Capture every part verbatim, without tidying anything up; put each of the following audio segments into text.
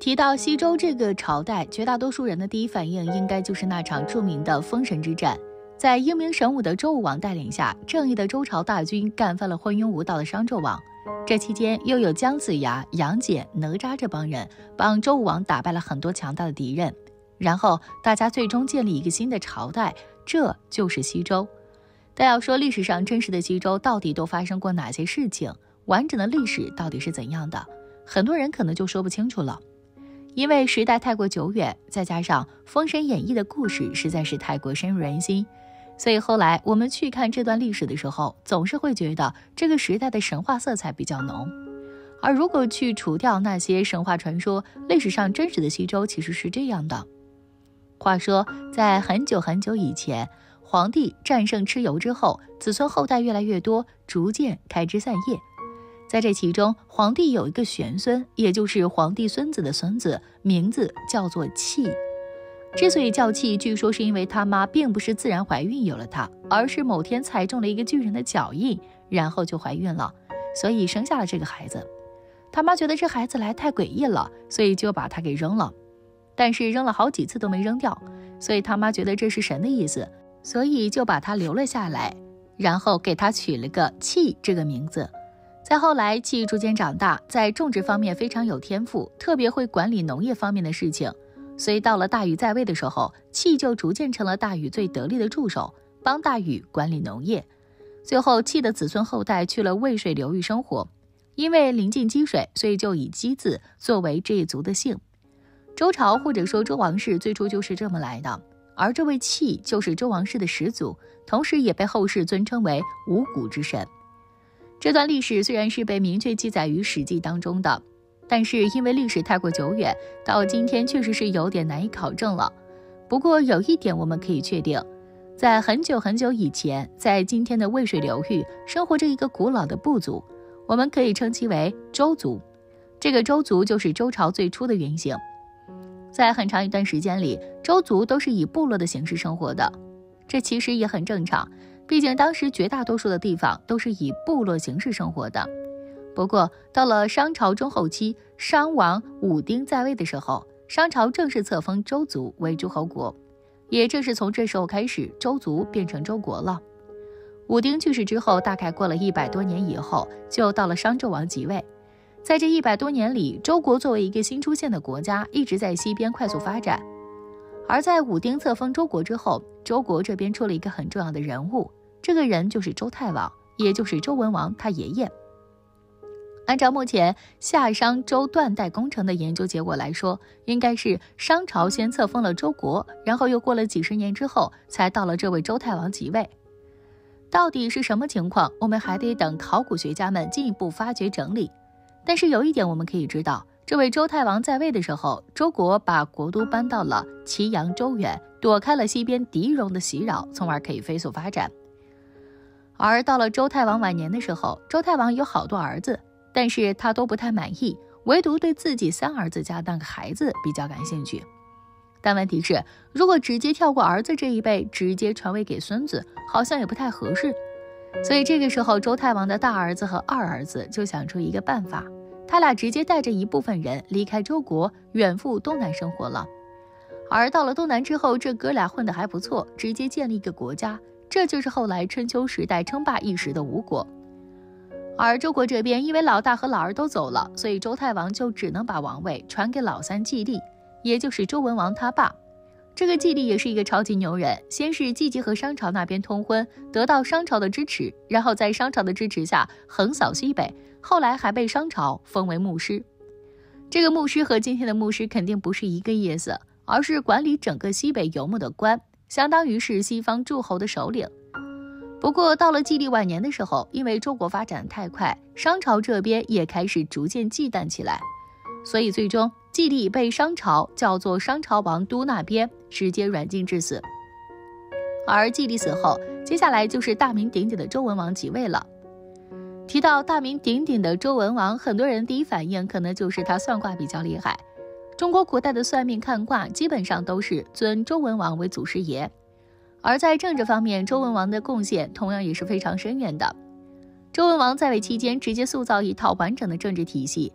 提到西周这个朝代，绝大多数人的第一反应应该就是那场著名的封神之战。在英明神武的周武王带领下，正义的周朝大军干翻了昏庸无道的商纣王。这期间又有姜子牙、杨戬、哪吒这帮人帮周武王打败了很多强大的敌人，然后大家最终建立一个新的朝代，这就是西周。但要说历史上真实的西周到底都发生过哪些事情，完整的历史到底是怎样的，很多人可能就说不清楚了。因为时代太过久远，再加上《封神演义》的故事实在是太过深入人心，所以后来我们去看这段历史的时候，总是会觉得这个时代的神话色彩比较浓。而如果去除掉那些神话传说，历史上真实的西周其实是这样的。话说在很久很久以前，黄帝战胜蚩尤之后，子孙后代越来越多，逐渐开枝散叶。在这其中，黄帝有一个玄孙，也就是黄帝孙子的孙子，名字叫做契。之所以叫契，据说是因为他妈并不是自然怀孕有了他，而是某天踩中了一个巨人的脚印，然后就怀孕了，所以生下了这个孩子。他妈觉得这孩子来太诡异了，所以就把他给扔了。但是扔了好几次都没扔掉，所以他妈觉得这是神的意思，所以就把他留了下来，然后给他取了个契这个名字。再后来，契逐渐长大，在种植方面非常有天赋，特别会管理农业方面的事情。所以到了大禹在位的时候，契就逐渐成了大禹最得力的助手，帮大禹管理农业。最后，契的子孙后代去了渭水流域生活，因为临近积水，所以就以姬字作为这一族的姓。周朝或者说周王室最初就是这么来的，而这位契就是周王室的始祖，同时也被后世尊称为五谷之神。这段历史虽然是被明确记载于《史记》当中的，但是因为历史太过久远，到今天确实是有点难以考证了。不过有一点我们可以确定，在很久很久以前，在今天的渭水流域生活着一个古老的部族，我们可以称其为周族。这个周族就是周朝最初的原型。在很长一段时间里，周族都是以部落的形式生活的，这其实也很正常，毕竟当时绝大多数的地方都是以部落形式生活的。不过到了商朝中后期，商王武丁在位的时候，商朝正式册封周族为诸侯国，也正是从这时候开始，周族变成周国了。武丁去世之后，大概过了一百多年以后，就到了商纣王即位。在这一百多年里，周国作为一个新出现的国家，一直在西边快速发展。而在武丁册封周国之后，周国这边出了一个很重要的人物，这个人就是周太王，也就是周文王他爷爷。按照目前夏商周断代工程的研究结果来说，应该是商朝先册封了周国，然后又过了几十年之后，才到了这位周太王即位。到底是什么情况，我们还得等考古学家们进一步发掘整理。但是有一点我们可以知道，这位周太王在位的时候，周国把国都搬到了祁阳周原，躲开了西边狄戎的袭扰，从而可以飞速发展。而到了周太王晚年的时候，周太王有好多儿子，但是他都不太满意，唯独对自己三儿子家那个孩子比较感兴趣。但问题是，如果直接跳过儿子这一辈，直接传位给孙子，好像也不太合适。所以这个时候，周太王的大儿子和二儿子就想出一个办法，他俩直接带着一部分人离开周国，远赴东南生活了。而到了东南之后，这哥俩混得还不错，直接建立一个国家，这就是后来春秋时代称霸一时的吴国。而周国这边，因为老大和老二都走了，所以周太王就只能把王位传给老三季历，也就是周文王他爸。这个季历也是一个超级牛人，先是积极和商朝那边通婚，得到商朝的支持，然后在商朝的支持下横扫西北，后来还被商朝封为牧师。这个牧师和今天的牧师肯定不是一个意思，而是管理整个西北游牧的官，相当于是西方诸侯的首领。不过到了季历晚年的时候，因为周国发展太快，商朝这边也开始逐渐忌惮起来，所以最终季历被商朝叫做商朝王都那边直接软禁致死。而季历死后，接下来就是大名鼎鼎的周文王即位了。提到大名鼎鼎的周文王，很多人第一反应可能就是他算卦比较厉害。中国古代的算命看卦基本上都是尊周文王为祖师爷，而在政治方面，周文王的贡献同样也是非常深远的。周文王在位期间直接塑造一套完整的政治体系，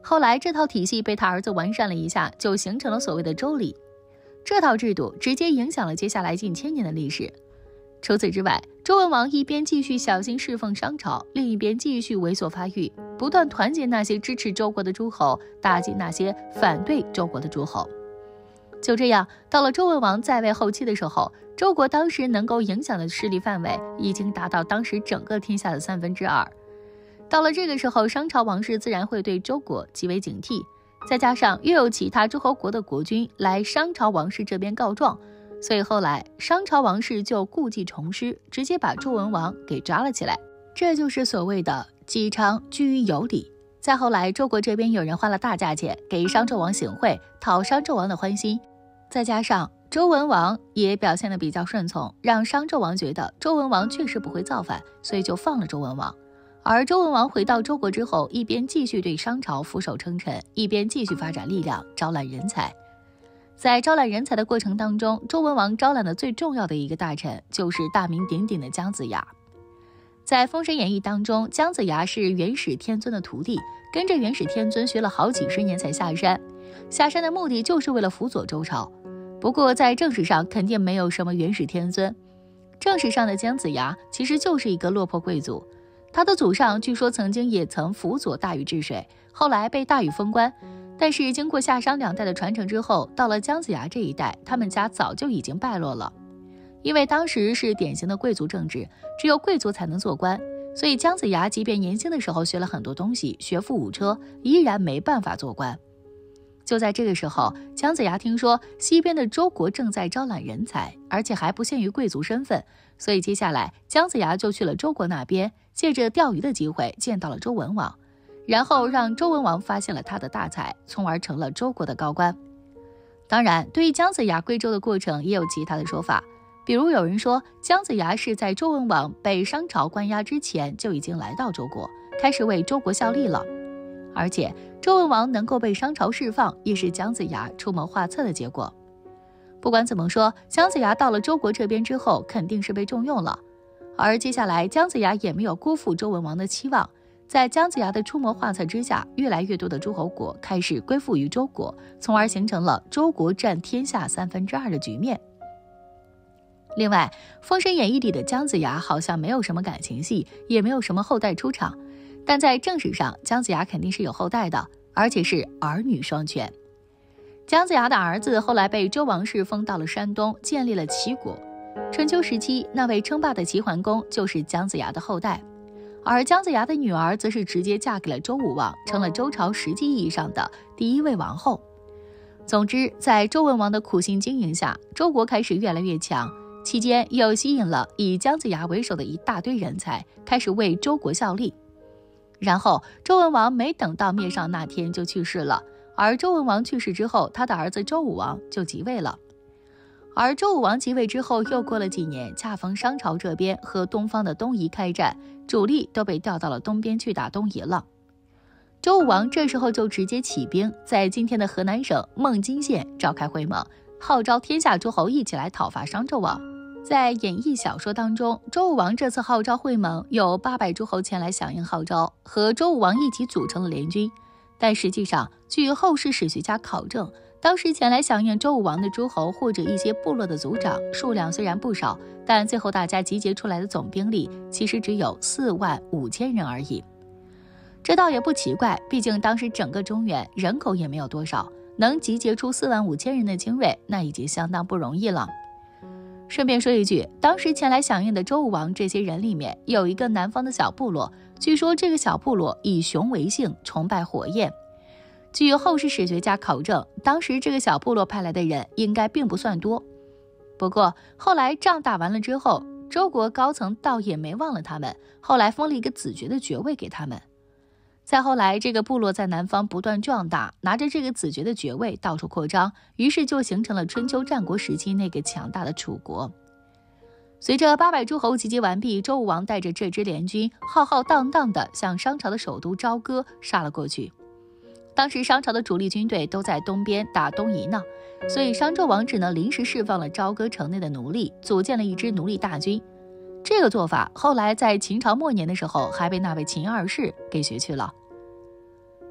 后来这套体系被他儿子完善了一下，就形成了所谓的周礼。这套制度直接影响了接下来近千年的历史。除此之外，周文王一边继续小心侍奉商朝，另一边继续猥琐发育，不断团结那些支持周国的诸侯，打击那些反对周国的诸侯。就这样，到了周文王在位后期的时候，周国当时能够影响的势力范围已经达到当时整个天下的三分之二。到了这个时候，商朝王室自然会对周国极为警惕，再加上又有其他诸侯国的国君来商朝王室这边告状，所以后来商朝王室就故技重施，直接把周文王给抓了起来。这就是所谓的姬昌居于有理。再后来，周国这边有人花了大价钱给商纣王行贿，讨商纣王的欢心，再加上周文王也表现得比较顺从，让商纣王觉得周文王确实不会造反，所以就放了周文王。而周文王回到周国之后，一边继续对商朝俯首称臣，一边继续发展力量，招揽人才。在招揽人才的过程当中，周文王招揽的最重要的一个大臣就是大名鼎鼎的姜子牙。在《封神演义》当中，姜子牙是元始天尊的徒弟，跟着元始天尊学了好几十年才下山。下山的目的就是为了辅佐周朝。不过在正史上肯定没有什么元始天尊，正史上的姜子牙其实就是一个落魄贵族。他的祖上据说曾经也曾辅佐大禹治水，后来被大禹封官。但是经过夏商两代的传承之后，到了姜子牙这一代，他们家早就已经败落了。因为当时是典型的贵族政治，只有贵族才能做官，所以姜子牙即便年轻的时候学了很多东西，学富五车，依然没办法做官。就在这个时候，姜子牙听说西边的周国正在招揽人才，而且还不限于贵族身份，所以接下来姜子牙就去了周国那边，借着钓鱼的机会见到了周文王，然后让周文王发现了他的大才，从而成了周国的高官。当然，对于姜子牙归周的过程也有其他的说法，比如有人说姜子牙是在周文王被商朝关押之前就已经来到周国，开始为周国效力了。而且周文王能够被商朝释放，也是姜子牙出谋划策的结果。不管怎么说，姜子牙到了周国这边之后肯定是被重用了，而接下来姜子牙也没有辜负周文王的期望。在姜子牙的出谋划策之下，越来越多的诸侯国开始归附于周国，从而形成了周国占天下三分之二的局面。另外，《封神演义》里的姜子牙好像没有什么感情戏，也没有什么后代出场，但在正史上，姜子牙肯定是有后代的，而且是儿女双全。姜子牙的儿子后来被周王室封到了山东，建立了齐国。春秋时期，那位称霸的齐桓公就是姜子牙的后代。而姜子牙的女儿则是直接嫁给了周武王，成了周朝实际意义上的第一位王后。总之，在周文王的苦心经营下，周国开始越来越强，期间又吸引了以姜子牙为首的一大堆人才，开始为周国效力。然后周文王没等到灭商那天就去世了，而周文王去世之后，他的儿子周武王就即位了。而周武王即位之后，又过了几年，恰逢商朝这边和东方的东夷开战，主力都被调到了东边去打东夷了。周武王这时候就直接起兵，在今天的河南省孟津县召开会盟，号召天下诸侯一起来讨伐商纣王。在演义小说当中，周武王这次号召会盟，有八百诸侯前来响应号召，和周武王一起组成了联军。但实际上，据后世史学家考证，当时前来响应周武王的诸侯或者一些部落的族长数量虽然不少，但最后大家集结出来的总兵力其实只有四万五千人而已。这倒也不奇怪，毕竟当时整个中原人口也没有多少，能集结出四万五千人的精锐，那已经相当不容易了。顺便说一句，当时前来响应的周武王这些人里面，有一个南方的小部落，据说这个小部落以熊为姓，崇拜火焰。据后世史学家考证，当时这个小部落派来的人应该并不算多。不过后来仗打完了之后，周国高层倒也没忘了他们，后来封了一个子爵的爵位给他们。再后来，这个部落在南方不断壮大，拿着这个子爵的爵位到处扩张，于是就形成了春秋战国时期那个强大的楚国。随着八百诸侯集结完毕，周武王带着这支联军浩浩荡荡地向商朝的首都朝歌杀了过去。当时商朝的主力军队都在东边打东夷呢，所以商纣王只能临时释放了朝歌城内的奴隶，组建了一支奴隶大军。这个做法后来在秦朝末年的时候还被那位秦二世给学去了。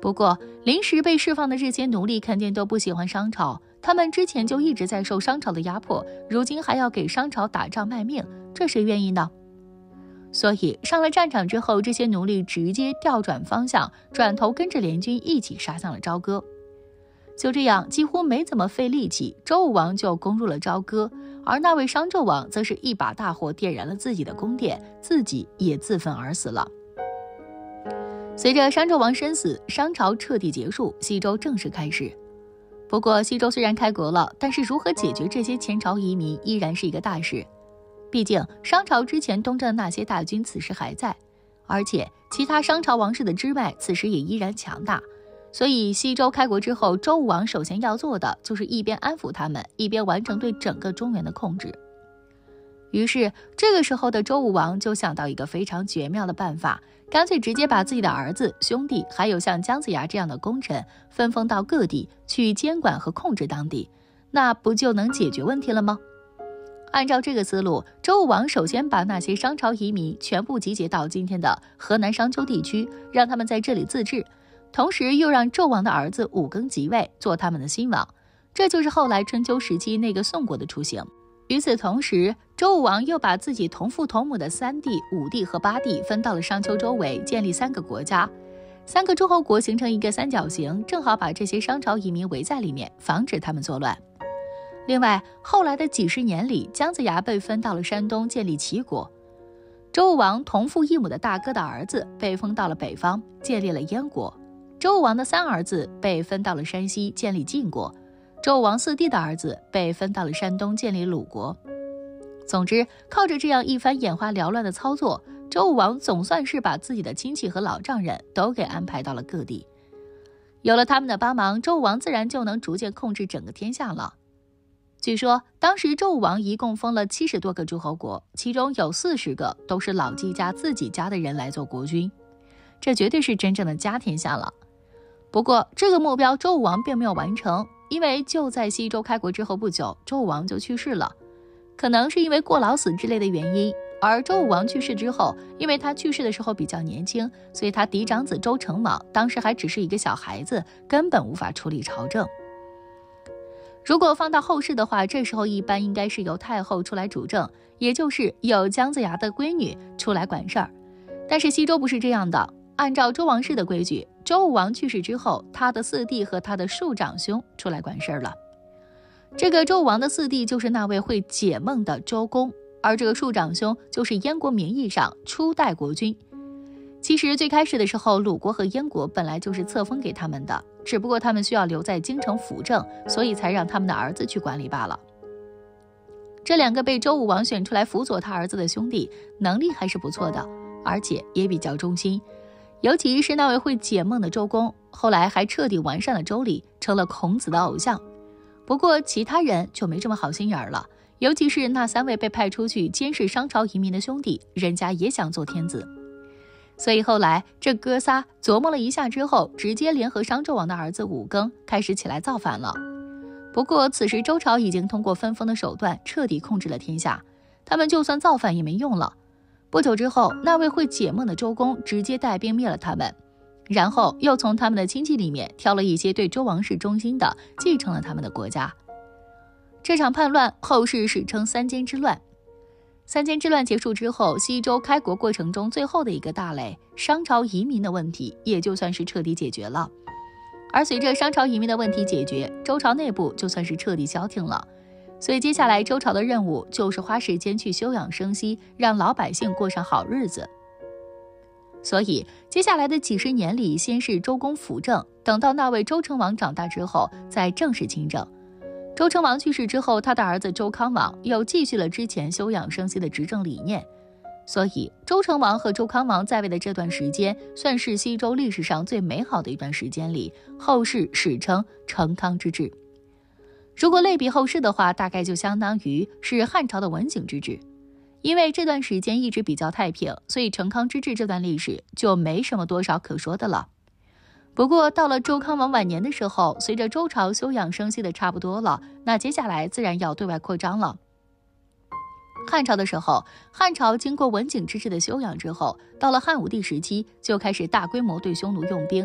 不过，临时被释放的这些奴隶肯定都不喜欢商朝，他们之前就一直在受商朝的压迫，如今还要给商朝打仗卖命，这谁愿意呢？所以上了战场之后，这些奴隶直接调转方向，转头跟着联军一起杀向了朝歌。就这样，几乎没怎么费力气，周武王就攻入了朝歌，而那位商纣王则是一把大火点燃了自己的宫殿，自己也自焚而死了。随着商纣王身死，商朝彻底结束，西周正式开始。不过西周虽然开国了，但是如何解决这些前朝移民依然是一个大事。毕竟商朝之前东征的那些大军此时还在，而且其他商朝王室的支脉此时也依然强大，所以西周开国之后，周武王首先要做的就是一边安抚他们，一边完成对整个中原的控制。于是这个时候的周武王就想到一个非常绝妙的办法，干脆直接把自己的儿子、兄弟，还有像姜子牙这样的功臣分封到各地去监管和控制当地，那不就能解决问题了吗？按照这个思路，周武王首先把那些商朝移民全部集结到今天的河南商丘地区，让他们在这里自治，同时又让纣王的儿子武庚即位，做他们的新王，这就是后来春秋时期那个宋国的雏形。与此同时，周武王又把自己同父同母的三弟、五弟和八弟分到了商丘周围，建立三个国家，三个诸侯国形成一个三角形，正好把这些商朝移民围在里面，防止他们作乱。另外，后来的几十年里，姜子牙被分到了山东，建立齐国。周武王同父异母的大哥的儿子被封到了北方，建立了燕国。周武王的三儿子被分到了山西，建立晋国。周武王四弟的儿子被分到了山东，建立鲁国。总之，靠着这样一番眼花缭乱的操作，周武王总算是把自己的亲戚和老丈人都给安排到了各地。有了他们的帮忙，周武王自然就能逐渐控制整个天下了。据说当时周武王一共封了七十多个诸侯国，其中有四十个都是老季家自己家的人来做国君，这绝对是真正的家天下了。不过这个目标周武王并没有完成，因为就在西周开国之后不久，周武王就去世了，可能是因为过劳死之类的原因。而周武王去世之后，因为他去世的时候比较年轻，所以他嫡长子周成王当时还只是一个小孩子，根本无法处理朝政。如果放到后世的话，这时候一般应该是由太后出来主政，也就是有姜子牙的闺女出来管事儿。但是西周不是这样的，按照周王室的规矩，周武王去世之后，他的四弟和他的庶长兄出来管事儿了。这个周武王的四弟就是那位会解梦的周公，而这个庶长兄就是燕国名义上初代国君。其实最开始的时候，鲁国和燕国本来就是册封给他们的，只不过他们需要留在京城辅政，所以才让他们的儿子去管理罢了。这两个被周武王选出来辅佐他儿子的兄弟，能力还是不错的，而且也比较忠心。尤其是那位会解梦的周公，后来还彻底完善了周礼，成了孔子的偶像。不过其他人就没这么好心眼了，尤其是那三位被派出去监视商朝移民的兄弟，人家也想做天子。所以后来这哥仨琢磨了一下之后，直接联合商纣王的儿子武庚开始起来造反了。不过此时周朝已经通过分封的手段彻底控制了天下，他们就算造反也没用了。不久之后，那位会解梦的周公直接带兵灭了他们，然后又从他们的亲戚里面挑了一些对周王室忠心的，继承了他们的国家。这场叛乱后世史称三监之乱。三监之乱结束之后，西周开国过程中最后的一个大雷，商朝移民的问题也就算是彻底解决了。而随着商朝移民的问题解决，周朝内部就算是彻底消停了。所以接下来周朝的任务就是花时间去休养生息，让老百姓过上好日子。所以接下来的几十年里，先是周公辅政，等到那位周成王长大之后，再正式亲政。周成王去世之后，他的儿子周康王又继续了之前休养生息的执政理念。所以周成王和周康王在位的这段时间，算是西周历史上最美好的一段时间里，后世史称成康之治。如果类比后世的话，大概就相当于是汉朝的文景之治。因为这段时间一直比较太平，所以成康之治这段历史就没什么多少可说的了。不过到了周康王晚年的时候，随着周朝休养生息的差不多了，那接下来自然要对外扩张了。汉朝的时候，汉朝经过文景之治的休养之后，到了汉武帝时期就开始大规模对匈奴用兵。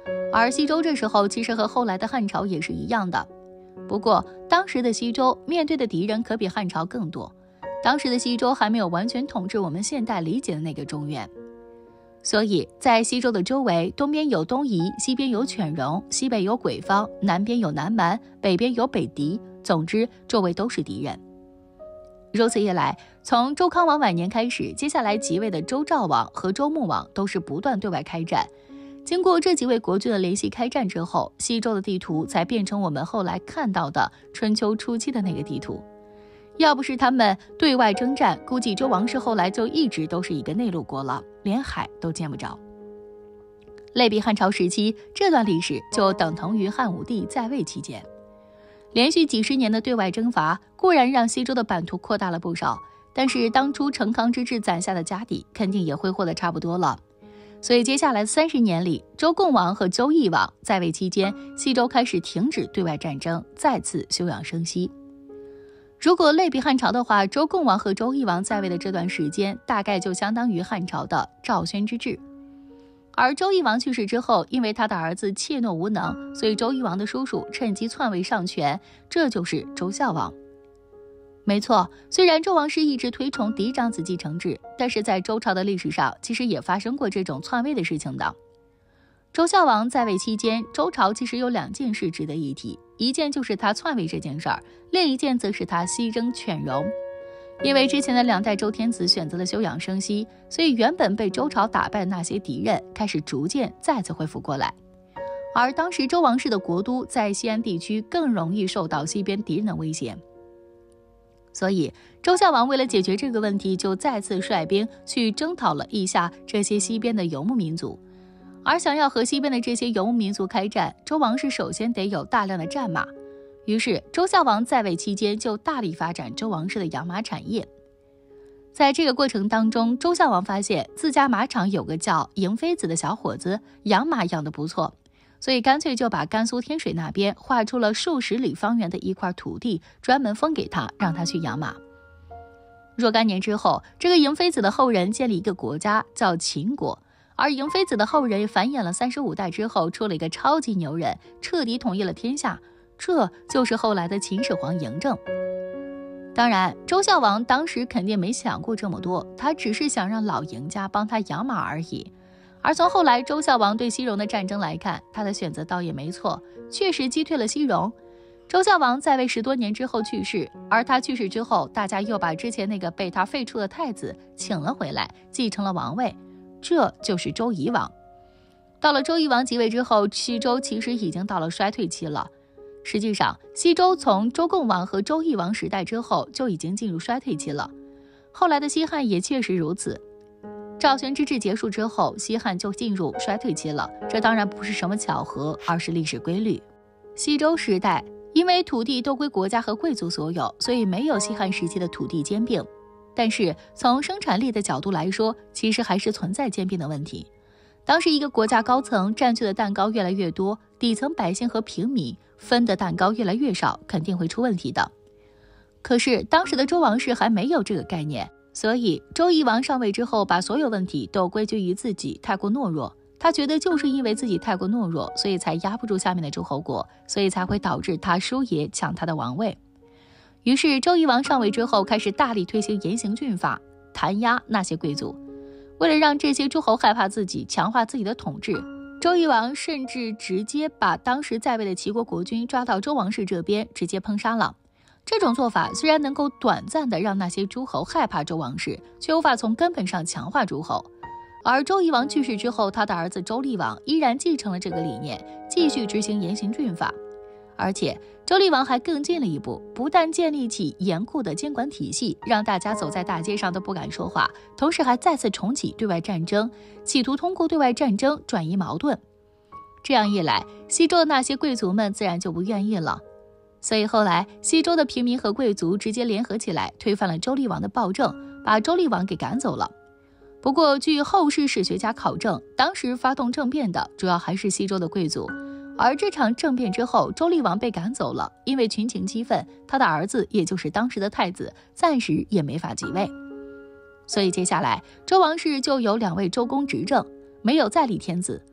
而西周这时候其实和后来的汉朝也是一样的，不过当时的西周面对的敌人可比汉朝更多，当时的西周还没有完全统治我们现代理解的那个中原，所以在西周的周围，东边有东夷，西边有犬戎，西北有鬼方，南边有南蛮，北边有北狄，总之周围都是敌人。如此一来，从周康王晚年开始，接下来即位的周昭王和周穆王都是不断对外开战。经过这几位国君的联系开战之后，西周的地图才变成我们后来看到的春秋初期的那个地图。要不是他们对外征战，估计周王室后来就一直都是一个内陆国了，连海都见不着。类比汉朝时期，这段历史就等同于汉武帝在位期间。连续几十年的对外征伐固然让西周的版图扩大了不少，但是当初成康之治攒下的家底肯定也挥霍得差不多了。所以接下来三十年里，周共王和周懿王在位期间，西周开始停止对外战争，再次休养生息。如果类比汉朝的话，周共王和周懿王在位的这段时间大概就相当于汉朝的赵宣之治。而周懿王去世之后，因为他的儿子怯懦无能，所以周懿王的叔叔趁机篡位上权，这就是周孝王。没错，虽然周王室一直推崇嫡长子继承制，但是在周朝的历史上其实也发生过这种篡位的事情的。周孝王在位期间，周朝其实有两件事值得一提，一件就是他篡位这件事儿，另一件则是他西征犬戎。因为之前的两代周天子选择了休养生息，所以原本被周朝打败的那些敌人开始逐渐再次恢复过来。而当时周王室的国都在西安地区，更容易受到西边敌人的威胁。所以周孝王为了解决这个问题，就再次率兵去征讨了一下这些西边的游牧民族。而想要和西边的这些游牧民族开战，周王室首先得有大量的战马。于是周孝王在位期间就大力发展周王室的养马产业。在这个过程当中，周孝王发现自家马场有个叫嬴非子的小伙子养马养得不错，所以干脆就把甘肃天水那边划出了数十里方圆的一块土地，专门封给他，让他去养马。若干年之后，这个嬴非子的后人建立一个国家叫秦国，而嬴非子的后人繁衍了三十五代之后，出了一个超级牛人，彻底统一了天下，这就是后来的秦始皇嬴政。当然，周孝王当时肯定没想过这么多，他只是想让老嬴家帮他养马而已。而从后来周孝王对西戎的战争来看，他的选择倒也没错，确实击退了西戎。周孝王在位十多年之后去世，而他去世之后，大家又把之前那个被他废黜的太子请了回来，继承了王位，这就是周夷王。到了周夷王即位之后，西周其实已经到了衰退期了。实际上，西周从周共王和周懿王时代之后就已经进入衰退期了。后来的西汉也确实如此。赵宣之治结束之后，西汉就进入衰退期了，这当然不是什么巧合，而是历史规律。西周时代，因为土地都归国家和贵族所有，所以没有西汉时期的土地兼并。但是从生产力的角度来说，其实还是存在兼并的问题。当时一个国家高层占据的蛋糕越来越多，底层百姓和平民分的蛋糕越来越少，肯定会出问题的。可是当时的周王室还没有这个概念，所以周夷王上位之后，把所有问题都归咎于自己太过懦弱。他觉得就是因为自己太过懦弱，所以才压不住下面的诸侯国，所以才会导致他叔爷抢他的王位。于是周夷王上位之后，开始大力推行严刑峻法，弹压那些贵族。为了让这些诸侯害怕自己，强化自己的统治，周夷王甚至直接把当时在位的齐国国君抓到周王室这边，直接烹杀了。这种做法虽然能够短暂的让那些诸侯害怕周王室，却无法从根本上强化诸侯。而周夷王去世之后，他的儿子周厉王依然继承了这个理念，继续执行严刑峻法。而且周厉王还更进了一步，不但建立起严酷的监管体系，让大家走在大街上都不敢说话，同时还再次重启对外战争，企图通过对外战争转移矛盾。这样一来，西周的那些贵族们自然就不愿意了。所以后来西周的平民和贵族直接联合起来，推翻了周厉王的暴政，把周厉王给赶走了。不过据后世史学家考证，当时发动政变的主要还是西周的贵族。而这场政变之后，周厉王被赶走了，因为群情激愤，他的儿子也就是当时的太子暂时也没法继位。所以接下来周王室就有两位周公执政，没有再立天子。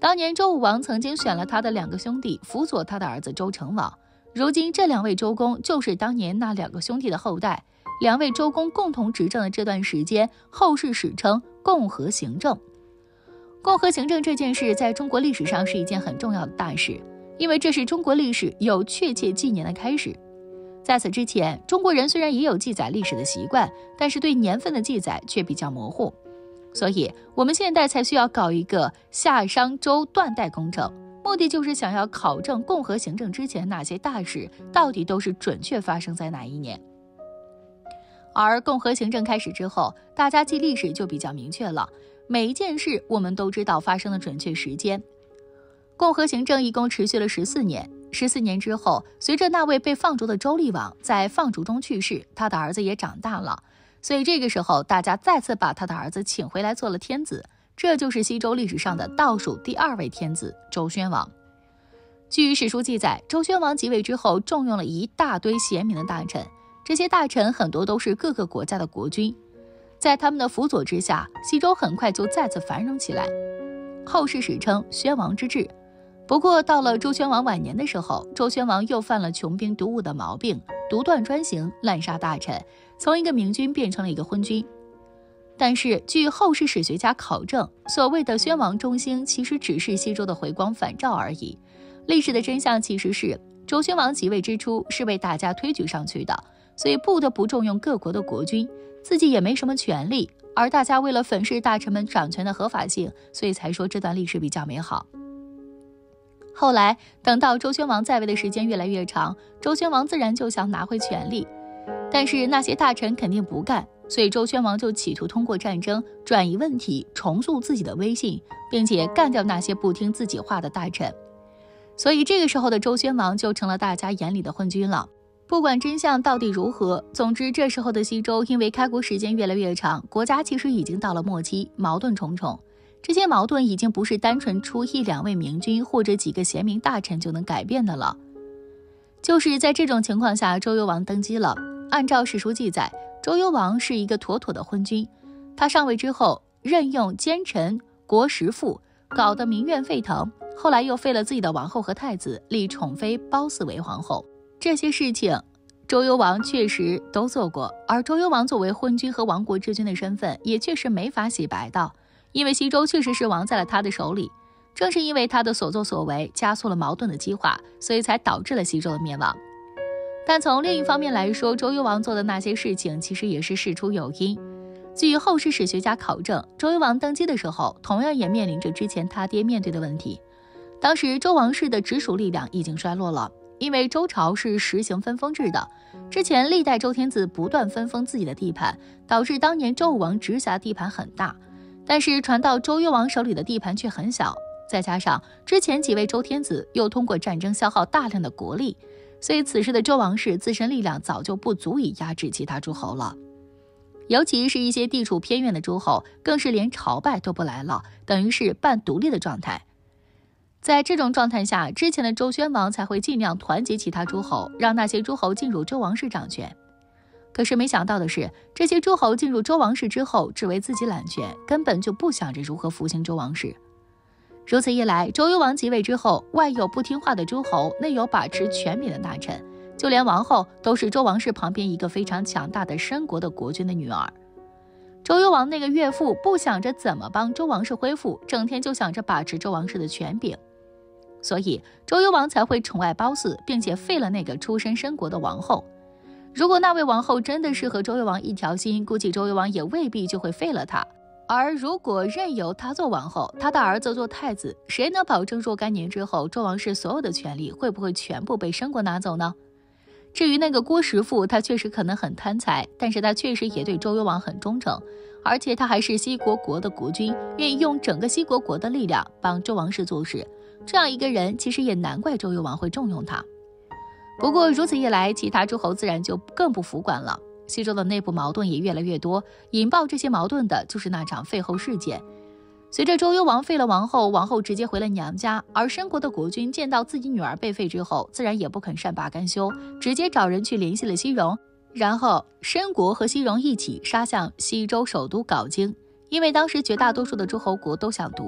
当年周武王曾经选了他的两个兄弟辅佐他的儿子周成王，如今这两位周公就是当年那两个兄弟的后代。两位周公共同执政的这段时间，后世史称共和行政。共和行政这件事在中国历史上是一件很重要的大事，因为这是中国历史有确切纪年的开始。在此之前，中国人虽然也有记载历史的习惯，但是对年份的记载却比较模糊，所以我们现代才需要搞一个夏商周断代工程，目的就是想要考证共和行政之前那些大事到底都是准确发生在哪一年。而共和行政开始之后，大家记历史就比较明确了，每一件事我们都知道发生的准确时间。共和行政一共持续了十四年，十四年之后，随着那位被放逐的周厉王在放逐中去世，他的儿子也长大了，所以这个时候大家再次把他的儿子请回来做了天子，这就是西周历史上的倒数第二位天子周宣王。据史书记载，周宣王即位之后，重用了一大堆贤明的大臣，这些大臣很多都是各个国家的国君，在他们的辅佐之下，西周很快就再次繁荣起来，后世史称宣王之治。不过到了周宣王晚年的时候，周宣王又犯了穷兵黩武的毛病，独断专行，滥杀大臣，从一个明君变成了一个昏君。但是据后世史学家考证，所谓的宣王中兴其实只是西周的回光返照而已。历史的真相其实是周宣王即位之初是被大家推举上去的，所以不得不重用各国的国君，自己也没什么权利，而大家为了粉饰大臣们掌权的合法性，所以才说这段历史比较美好。后来等到周宣王在位的时间越来越长，周宣王自然就想拿回权力，但是那些大臣肯定不干，所以周宣王就企图通过战争转移问题，重塑自己的威信，并且干掉那些不听自己话的大臣。所以这个时候的周宣王就成了大家眼里的昏君了。不管真相到底如何，总之这时候的西周因为开国时间越来越长，国家其实已经到了末期，矛盾重重。这些矛盾已经不是单纯出一两位明君或者几个贤明大臣就能改变的了。就是在这种情况下，周幽王登基了。按照史书记载，周幽王是一个妥妥的昏君。他上位之后，任用奸臣、国实父，搞得民怨沸腾，后来又废了自己的王后和太子，立宠妃褒姒为皇后。这些事情周幽王确实都做过，而周幽王作为昏君和亡国之君的身份也确实没法洗白的，因为西周确实是亡在了他的手里。正是因为他的所作所为加速了矛盾的激化，所以才导致了西周的灭亡。但从另一方面来说，周幽王做的那些事情其实也是事出有因。据后世史学家考证，周幽王登基的时候同样也面临着之前他爹面对的问题。当时周王室的直属力量已经衰落了，因为周朝是实行分封制的，之前历代周天子不断分封自己的地盘，导致当年周武王直辖地盘很大，但是传到周幽王手里的地盘却很小，再加上之前几位周天子又通过战争消耗大量的国力，所以此时的周王室自身力量早就不足以压制其他诸侯了。尤其是一些地处偏远的诸侯，更是连朝拜都不来了，等于是半独立的状态。在这种状态下，之前的周宣王才会尽量团结其他诸侯，让那些诸侯进入周王室掌权。可是没想到的是，这些诸侯进入周王室之后，只为自己揽权，根本就不想着如何复兴周王室。如此一来，周幽王即位之后，外有不听话的诸侯，内有把持权柄的大臣，就连王后都是周王室旁边一个非常强大的申国的国君的女儿。周幽王那个岳父不想着怎么帮周王室恢复，整天就想着把持周王室的权柄，所以周幽王才会宠爱褒姒，并且废了那个出身申国的王后。如果那位王后真的是和周幽王一条心，估计周幽王也未必就会废了她。而如果任由她做王后，她的儿子做太子，谁能保证若干年之后周王室所有的权力会不会全部被申国拿走呢？至于那个郭实父，他确实可能很贪财，但是他确实也对周幽王很忠诚，而且他还是西国国的国君，愿意用整个西国国的力量帮周王室做事。这样一个人，其实也难怪周幽王会重用他。不过如此一来，其他诸侯自然就更不服管了。西周的内部矛盾也越来越多，引爆这些矛盾的就是那场废后事件。随着周幽王废了王后，王后直接回了娘家，而申国的国君见到自己女儿被废之后，自然也不肯善罢甘休，直接找人去联系了西戎，然后申国和西戎一起杀向西周首都镐京。因为当时绝大多数的诸侯国都想独立，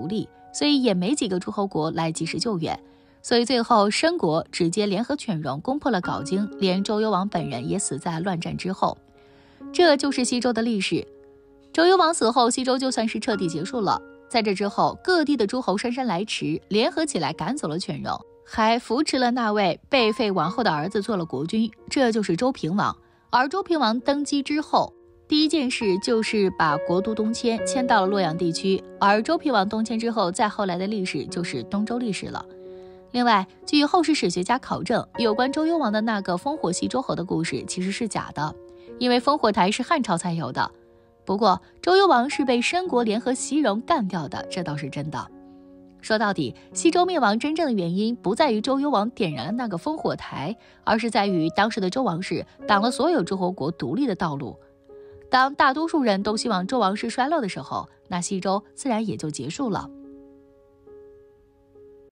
所以也没几个诸侯国来及时救援。所以最后申国直接联合犬戎攻破了镐京，连周幽王本人也死在乱战之后。这就是西周的历史。周幽王死后，西周就算是彻底结束了。在这之后，各地的诸侯姗姗来迟，联合起来赶走了犬戎，还扶持了那位被废王后的儿子做了国君，这就是周平王。而周平王登基之后，第一件事就是把国都东迁，迁到了洛阳地区。而周平王东迁之后，再后来的历史就是东周历史了。另外，据后世史学家考证，有关周幽王的那个烽火戏诸侯的故事其实是假的，因为烽火台是汉朝才有的。不过周幽王是被申国联合西戎干掉的，这倒是真的。说到底，西周灭亡真正的原因不在于周幽王点燃了那个烽火台，而是在于当时的周王室挡了所有诸侯国独立的道路。当大多数人都希望周王室衰落的时候，那西周自然也就结束了。